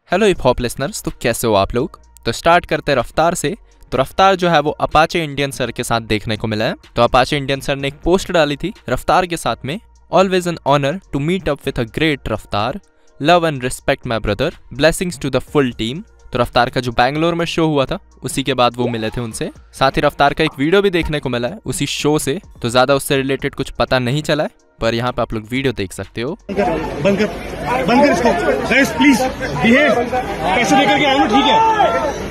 Hello hip hop listeners, तो कैसे हो आप लोग। तो स्टार्ट करते हैं रफ्तार से। तो रफ्तार जो है वो अपाचे इंडियन सर के साथ देखने को मिला है। तो अपाचे इंडियन सर ने एक पोस्ट डाली थी रफ्तार के साथ में, always an honour to meet up with a great Raftaar, love and respect my brother, blessings to the full team. तो रफ्तार का जो बैंगलोर में शो हुआ था उसी के बाद वो मिले थे उनसे। साथ ही रफ्तार का एक वीडियो भी देखने को मिला है उसी शो से। तो ज्यादा उससे रिलेटेड कुछ पता नहीं चला है, पर यहाँ पे आप लोग वीडियो देख सकते हो। बंद कर इसको गाइस, प्लीज बिहेव। पैसे लेकर के आए ना, ठीक है।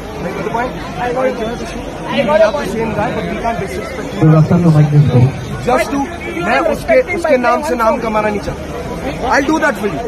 जस्ट टू मैं उसके नाम से नाम कमाना नहीं चाहता। I'll do that for you.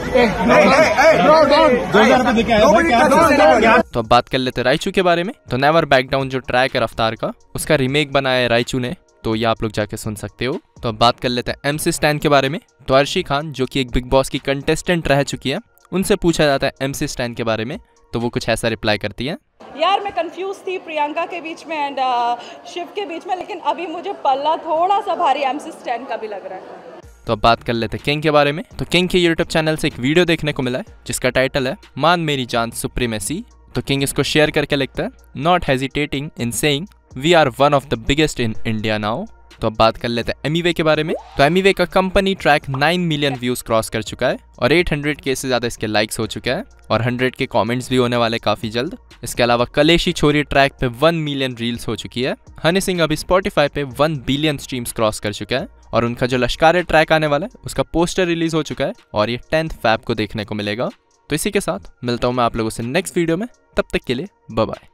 2000 रुपए देके आया। तो अब बात कर लेते हैं राइचू के बारे में। तो नेवर बैक डाउन जो ट्रैक है रफ्तार का, उसका रीमेक बनाया है राइचू ने, तो ये आप लोग जाके सुन सकते हो। तो अब बात कर लेते हैं MC स्टैन के बारे में। तो अर्शी खान जो कि एक बिग बॉस की कंटेस्टेंट रह चुकी है, उनसे पूछा जाता है MC स्टैन के बारे में, तो वो कुछ ऐसा रिप्लाई करती है। यार मैं कंफ्यूज थी प्रियंका के बीच में एंड शिव के बीच में, लेकिन अभी मुझे पल्ला थोड़ा सा भारी MC स्टैन का भी लग रहा है। तो अब बात कर लेते हैं किंग के बारे में। तो किंग के यूट्यूब चैनल से एक वीडियो देखने को मिला है जिसका टाइटल है मान मेरी जान सुप्रीमेसी। तो किंग इसको शेयर करके लिखता है, not hesitating in saying we are one of the biggest in India now. तो अब बात कर लेते हैं एमीवे के बारे में। तो एमीवे का company track 9 million views cross कर चुका है और 800K से ज्यादा इसके लाइक्स हो चुका है और 100K कमेंट्स भी होने वाले काफी जल्द। इसके अलावा कलेशी छोरी ट्रैक पे 1 मिलियन रील्स हो चुकी है। हनी सिंह अभी स्पॉटिफाई पे 1 बिलियन स्ट्रीम्स क्रॉस कर चुका है और उनका जो लश्कारे ट्रैक आने वाला है उसका पोस्टर रिलीज हो चुका है और ये 10th फ़रवरी को देखने को मिलेगा। तो इसी के साथ मिलता हूँ मैं आप लोगों से नेक्स्ट वीडियो में, तब तक के लिए बाय बाय।